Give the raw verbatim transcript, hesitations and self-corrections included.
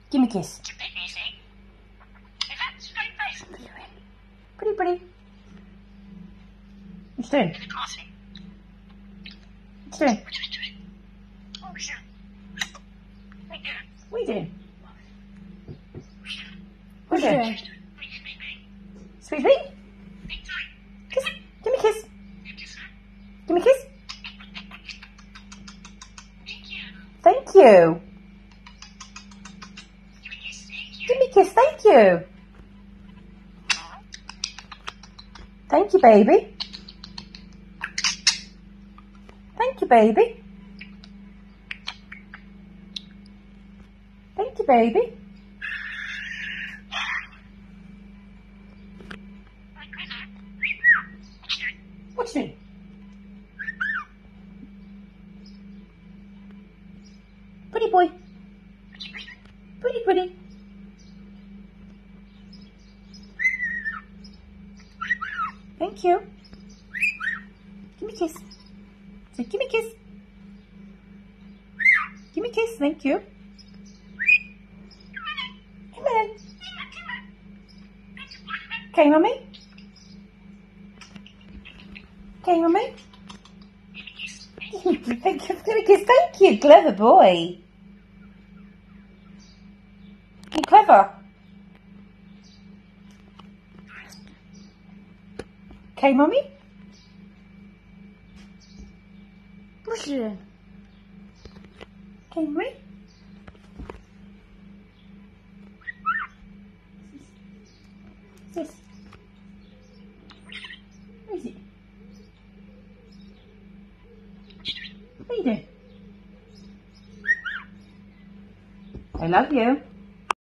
Give me a kiss. Pretty, pretty. What you doing? What you doing? What are you doing? What are you doing? Sweet sweet? Kiss. Give me a kiss. Give me a kiss. Thank you. Give me a kiss. Thank you. Thank you, baby. Thank you, baby. Thank you, baby. What you doing? Pretty boy. Pretty, pretty. Thank you. Give me a kiss. Say, give me a kiss. Give me a kiss. Thank you. Come on. Okay, Mummy? Okay, Mummy? Thank you. Give me a kiss. Thank you. Clever boy. You're clever. Okay, Mummy? What's you doing? Okay, Mummy? This. Where is it? What are you doing? I love you.